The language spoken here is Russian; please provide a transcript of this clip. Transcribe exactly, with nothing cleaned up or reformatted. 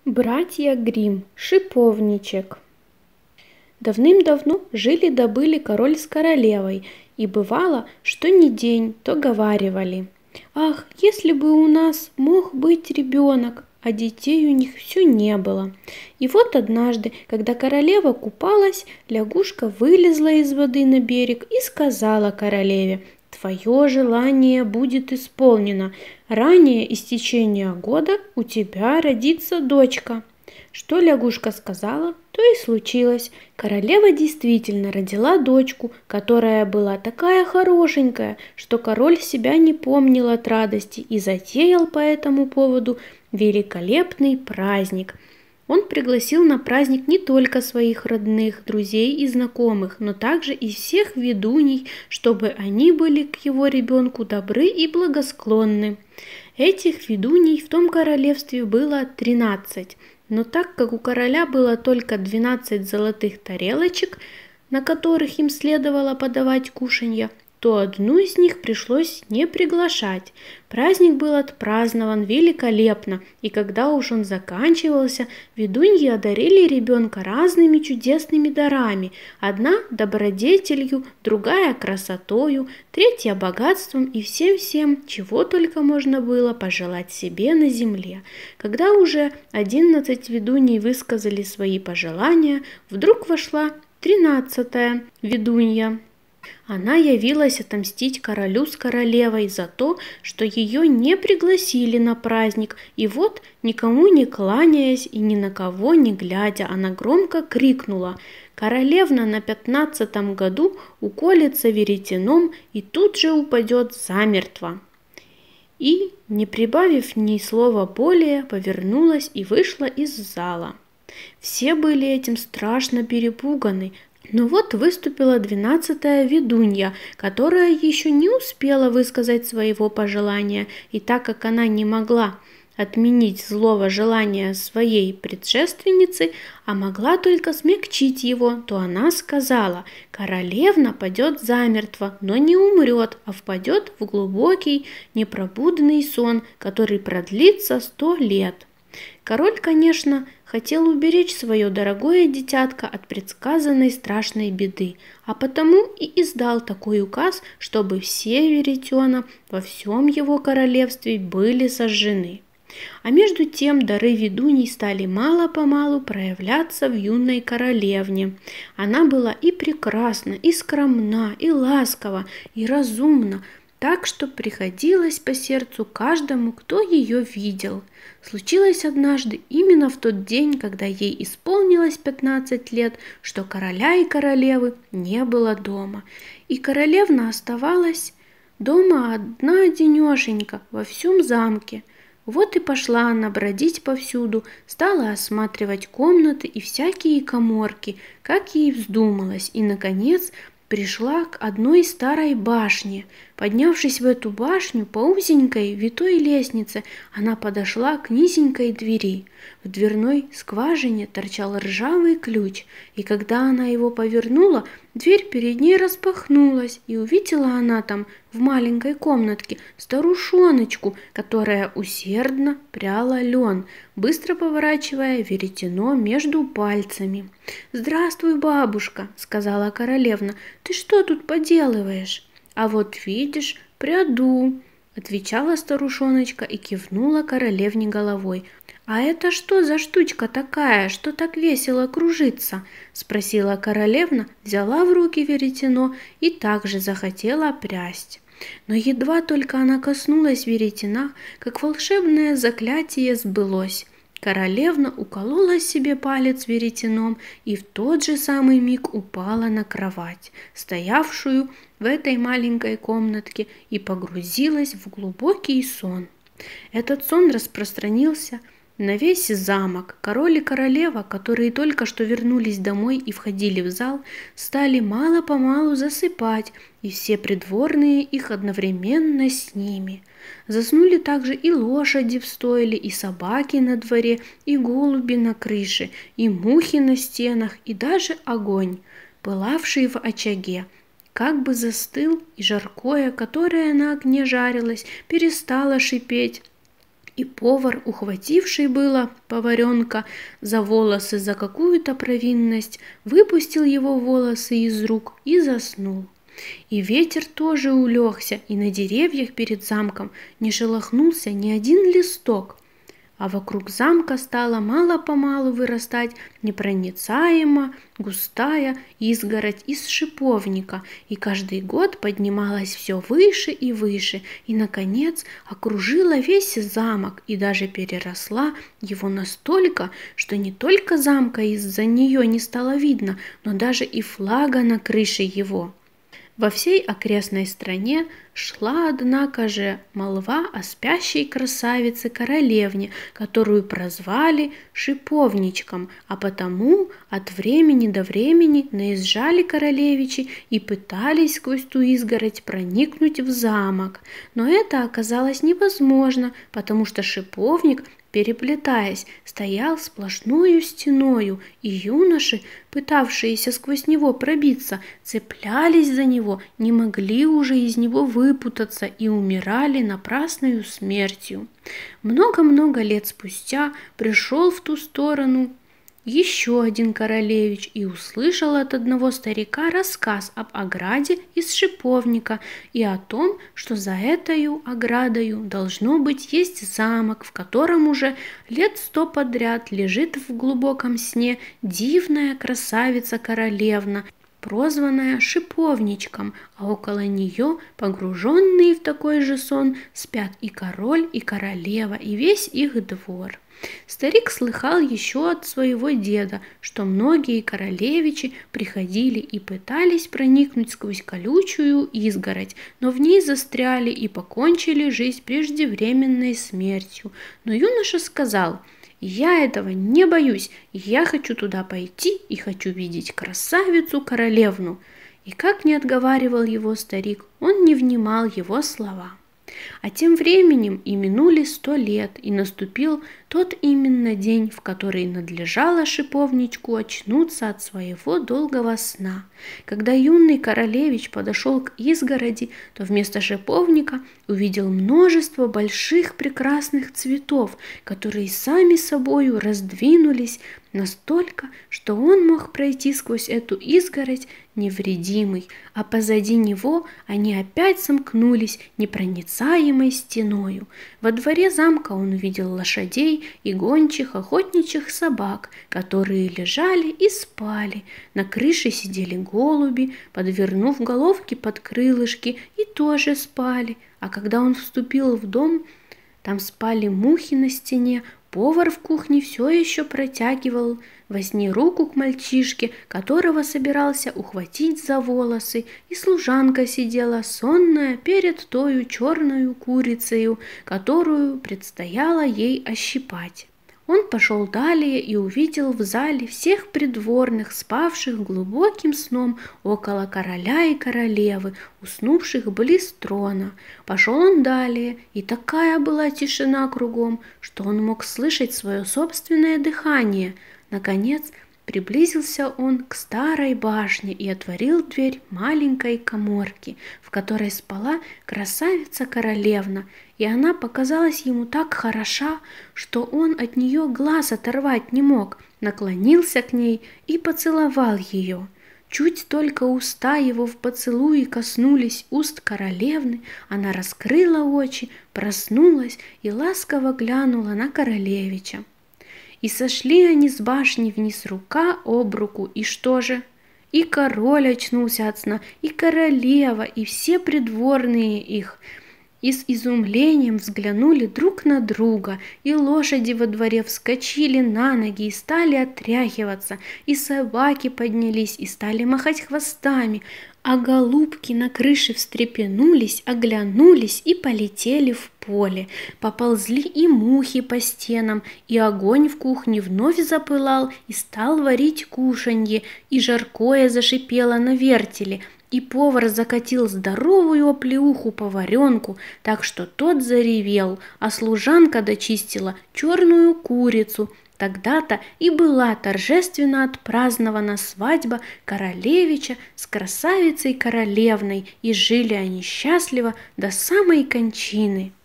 Братья Гримм. Шиповничек. Давным-давно жили-да были король с королевой, и бывало, что ни день, то говаривали: «Ах, если бы у нас мог быть ребенок!» А детей у них все не было. И вот однажды, когда королева купалась, лягушка вылезла из воды на берег и сказала королеве: «Твое желание будет исполнено. Ранее истечения года у тебя родится дочка». Что лягушка сказала, то и случилось. Королева действительно родила дочку, которая была такая хорошенькая, что король себя не помнил от радости и затеял по этому поводу великолепный праздник. Он пригласил на праздник не только своих родных, друзей и знакомых, но также и всех ведуней, чтобы они были к его ребенку добры и благосклонны. Этих ведуней в том королевстве было тринадцать, но так как у короля было только двенадцать золотых тарелочек, на которых им следовало подавать кушанья, то одну из них пришлось не приглашать. Праздник был отпразднован великолепно, и когда уж он заканчивался, ведуньи одарили ребенка разными чудесными дарами. Одна – добродетелью, другая – красотою, третья – богатством и всем-всем, чего только можно было пожелать себе на земле. Когда уже одиннадцать ведуней высказали свои пожелания, вдруг вошла тринадцатая ведунья. Она явилась отомстить королю с королевой за то, что ее не пригласили на праздник, и вот, никому не кланяясь и ни на кого не глядя, она громко крикнула: «Королевна на пятнадцатом году уколется веретеном и тут же упадет замертво». И, не прибавив ни слова более, повернулась и вышла из зала. Все были этим страшно перепуганы. Но вот выступила двенадцатая ведунья, которая еще не успела высказать своего пожелания, и так как она не могла отменить злого желания своей предшественницы, а могла только смягчить его, то она сказала: «Королевна падет замертво, но не умрет, а впадет в глубокий непробудный сон, который продлится сто лет». Король, конечно, хотел уберечь свое дорогое дитятко от предсказанной страшной беды, а потому и издал такой указ, чтобы все веретена во всем его королевстве были сожжены. А между тем дары ведуней стали мало-помалу проявляться в юной королевне. Она была и прекрасна, и скромна, и ласкова, и разумна, так что приходилось по сердцу каждому, кто ее видел. Случилось однажды, именно в тот день, когда ей исполнилось пятнадцать лет, что короля и королевы не было дома, и королевна оставалась дома одна-одинешенька во всем замке. Вот и пошла она бродить повсюду, стала осматривать комнаты и всякие каморки, как ей вздумалось, и, наконец, пришла к одной старой башне. Поднявшись в эту башню по узенькой витой лестнице, она подошла к низенькой двери. В дверной скважине торчал ржавый ключ, и когда она его повернула, дверь перед ней распахнулась, и увидела она там в маленькой комнатке старушоночку, которая усердно пряла лен, быстро поворачивая веретено между пальцами. «Здравствуй, бабушка», — сказала королевна, — «ты что тут поделываешь?» «А вот видишь, пряду», — отвечала старушоночка и кивнула королевне головой. «А это что за штучка такая, что так весело кружится?» — спросила королевна, взяла в руки веретено и также захотела прясть. Но едва только она коснулась веретена, как волшебное заклятие сбылось. Королевна уколола себе палец веретеном и в тот же самый миг упала на кровать, стоявшую в этой маленькой комнатке, и погрузилась в глубокий сон. Этот сон распространился на весь замок. Король и королева, которые только что вернулись домой и входили в зал, стали мало-помалу засыпать, и все придворные их одновременно с ними. Заснули также и лошади в стойле, и собаки на дворе, и голуби на крыше, и мухи на стенах, и даже огонь, пылавший в очаге, как бы застыл, и жаркое, которое на огне жарилось, перестало шипеть, и И повар, ухвативший было поваренка за волосы за какую-то провинность, выпустил его волосы из рук и заснул. И ветер тоже улегся, и на деревьях перед замком не шелохнулся ни один листок. А вокруг замка стала мало-помалу вырастать непроницаемо густая изгородь из шиповника, и каждый год поднималась все выше и выше, и, наконец, окружила весь замок и даже переросла его настолько, что не только замка из-за нее не стало видно, но даже и флага на крыше его. Во всей окрестной стране шла, однако же, молва о спящей красавице-королевне, которую прозвали Шиповничком, а потому от времени до времени наезжали королевичи и пытались сквозь ту изгородь проникнуть в замок. Но это оказалось невозможно, потому что шиповник, переплетаясь, стоял сплошною стеною, и юноши, пытавшиеся сквозь него пробиться, цеплялись за него, не могли уже из него выпутаться и умирали напрасною смертью. Много-много лет спустя пришел в ту сторону еще один королевич и услышал от одного старика рассказ об ограде из шиповника и о том, что за этою оградою должно быть есть замок, в котором уже лет сто подряд лежит в глубоком сне дивная красавица-королевна, прозванная Шиповничком, а около нее, погруженные в такой же сон, спят и король, и королева, и весь их двор. Старик слыхал еще от своего деда, что многие королевичи приходили и пытались проникнуть сквозь колючую изгородь, но в ней застряли и покончили жизнь преждевременной смертью. Но юноша сказал: «Я этого не боюсь, я хочу туда пойти и хочу видеть красавицу-королевну». И как не отговаривал его старик, он не внимал его слова. А тем временем и минули сто лет, и наступил тот именно день, в который надлежало шиповничку очнуться от своего долгого сна. Когда юный королевич подошел к изгороди, то вместо шиповника увидел множество больших прекрасных цветов, которые сами собою раздвинулись настолько, что он мог пройти сквозь эту изгородь невредимый, а позади него они опять сомкнулись непроницаемой стеною. Во дворе замка он увидел лошадей и гончих охотничьих собак, которые лежали и спали. На крыше сидели голуби, подвернув головки под крылышки, и тоже спали. А когда он вступил в дом, там спали мухи на стене. Повар в кухне все еще протягивал во сне руку к мальчишке, которого собирался ухватить за волосы, и служанка сидела сонная перед тою черною курицею, которую предстояло ей ощипать. Он пошел далее и увидел в зале всех придворных, спавших глубоким сном около короля и королевы, уснувших близ трона. Пошел он далее, и такая была тишина кругом, что он мог слышать свое собственное дыхание. Наконец, приблизился он к старой башне и отворил дверь маленькой каморки, в которой спала красавица-королевна, и она показалась ему так хороша, что он от нее глаз оторвать не мог, наклонился к ней и поцеловал ее. Чуть только уста его в поцелуе коснулись уст королевны, она раскрыла очи, проснулась и ласково глянула на королевича. И сошли они с башни вниз рука об руку, и что же? И король очнулся от сна, и королева, и все придворные их, и с изумлением взглянули друг на друга, и лошади во дворе вскочили на ноги и стали отряхиваться, и собаки поднялись и стали махать хвостами, а голубки на крыше встрепенулись, оглянулись и полетели в поле. Поползли и мухи по стенам, и огонь в кухне вновь запылал и стал варить кушанье, и жаркое зашипело на вертеле, и повар закатил здоровую оплеуху поваренку, так что тот заревел, а служанка дочистила черную курицу. Тогда-то и была торжественно отпразднована свадьба королевича с красавицей-королевной, и жили они счастливо до самой кончины.